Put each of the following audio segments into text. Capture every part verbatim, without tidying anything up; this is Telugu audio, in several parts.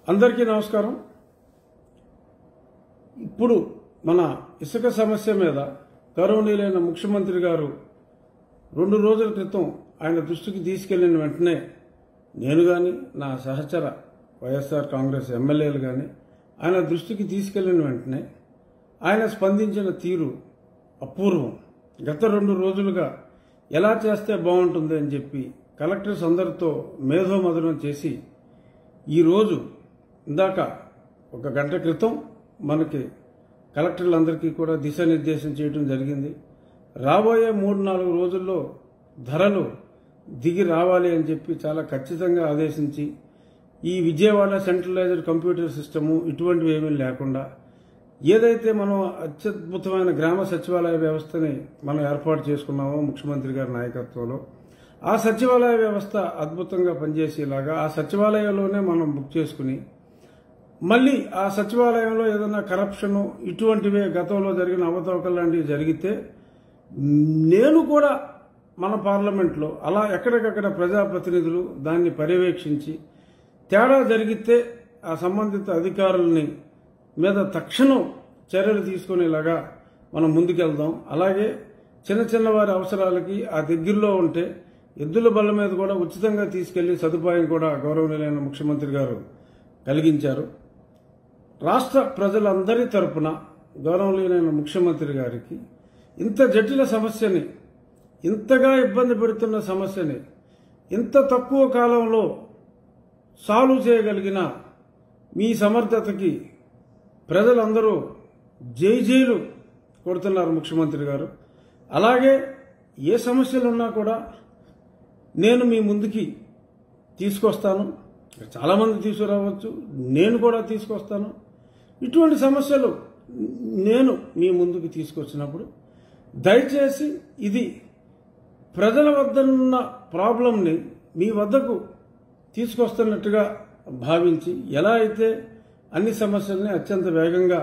అందరికీ నమస్కారం. ఇప్పుడు మన ఇసుక సమస్య మీద గౌరవనీయులైన ముఖ్యమంత్రి గారు రెండు రోజుల క్రితం ఆయన దృష్టికి తీసుకెళ్లిన వెంటనే నేను గాని నా సహచర వైఎస్ఆర్ కాంగ్రెస్ ఎమ్మెల్యేలు గాని ఆయన దృష్టికి తీసుకెళ్లిన వెంటనే ఆయన స్పందించిన తీరు అపూర్వం. గత రెండు రోజులుగా ఎలా చేస్తే బాగుంటుంది అని చెప్పి కలెక్టర్స్ అందరితో మేధోమథనం చేసి ఈరోజు ఇందాక ఒక గంట క్రితం మనకి కలెక్టర్లందరికీ కూడా దిశానిర్దేశం చేయడం జరిగింది. రాబోయే మూడు నాలుగు రోజుల్లో ధరలు దిగి రావాలి అని చెప్పి చాలా ఖచ్చితంగా ఆదేశించి ఈ విజయవాడ సెంట్రలైజ్డ్ కంప్యూటర్ సిస్టము ఇటువంటివి ఏమీ లేకుండా ఏదైతే మనం అత్యద్భుతమైన గ్రామ సచివాలయ వ్యవస్థని మనం ఏర్పాటు చేసుకున్నామో ముఖ్యమంత్రి గారి నాయకత్వంలో ఆ సచివాలయ వ్యవస్థ అద్భుతంగా పనిచేసేలాగా ఆ సచివాలయంలోనే మనం బుక్ చేసుకుని మళ్ళీ ఆ సచివాలయంలో ఏదైనా కరప్షన్ ఇటువంటివే గతంలో జరిగిన అవతవకలు లాంటివి జరిగితే నేను కూడా మన పార్లమెంట్లో అలా ఎక్కడికక్కడ ప్రజాప్రతినిధులు దాన్ని పర్యవేక్షించి తేడా జరిగితే ఆ సంబంధిత అధికారుల్ని మీద తక్షణం చర్యలు తీసుకునేలాగా మనం ముందుకెళ్దాం. అలాగే చిన్న చిన్న వారి అవసరాలకి ఆ దగ్గరలో ఉంటే ఎద్దుల బల్ల మీద కూడా ఉచితంగా తీసుకెళ్లి సదుపాయం కూడా గౌరవనీయులైన ముఖ్యమంత్రి గారు కలిగించారు. రాష్ట్ర ప్రజలందరి తరపున గౌరవనీయులైన ముఖ్యమంత్రి గారికి ఇంత జటిల సమస్యని, ఇంతగా ఇబ్బంది పెడుతున్న సమస్యని ఇంత తక్కువ కాలంలో సాల్వ్ చేయగలిగిన మీ సమర్థతకి ప్రజలందరూ జై జైలు కొడుతున్నారు ముఖ్యమంత్రి గారు. అలాగే ఏ సమస్యలున్నా కూడా నేను మీ ముందుకి తీసుకొస్తాను. చాలామంది తీసుకురావచ్చు, నేను కూడా తీసుకొస్తాను. ఇటువంటి సమస్యలు నేను మీ ముందుకు తీసుకొచ్చినప్పుడు దయచేసి ఇది ప్రజల వద్దనున్న ప్రాబ్లంని మీ వద్దకు తీసుకొస్తున్నట్టుగా భావించి ఎలా అయితే అన్ని సమస్యల్ని అత్యంత వేగంగా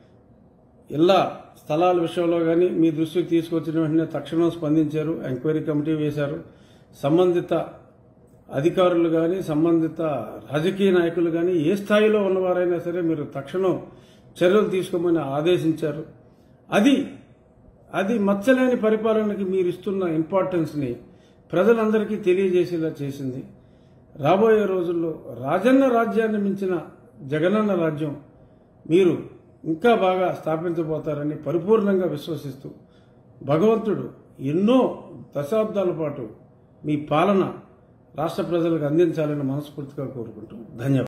ఇళ్ల స్థలాల విషయంలో కానీ మీ దృష్టికి తీసుకొచ్చిన వెంటనే తక్షణం స్పందించారు, ఎంక్వైరీ కమిటీ వేశారు. సంబంధిత అధికారులు కానీ సంబంధిత రాజకీయ నాయకులు కానీ ఏ స్థాయిలో ఉన్నవారైనా సరే మీరు తక్షణం చర్యలు తీసుకోమని ఆదేశించారు. అది అది మచ్చలేని పరిపాలనకి మీరు ఇస్తున్న ఇంపార్టెన్స్ని ప్రజలందరికీ తెలియజేసేలా చేసింది. రాబోయే రోజుల్లో రాజన్న రాజ్యాన్ని మించిన జగనన్న రాజ్యం మీరు ఇంకా బాగా స్థాపించబోతారని పరిపూర్ణంగా విశ్వసిస్తూ భగవంతుడు ఎన్నో దశాబ్దాల పాటు మీ పాలన రాష్ట్ర ప్రజలకు అందించాలని మనస్ఫూర్తిగా కోరుకుంటూ ధన్యవాదాలు.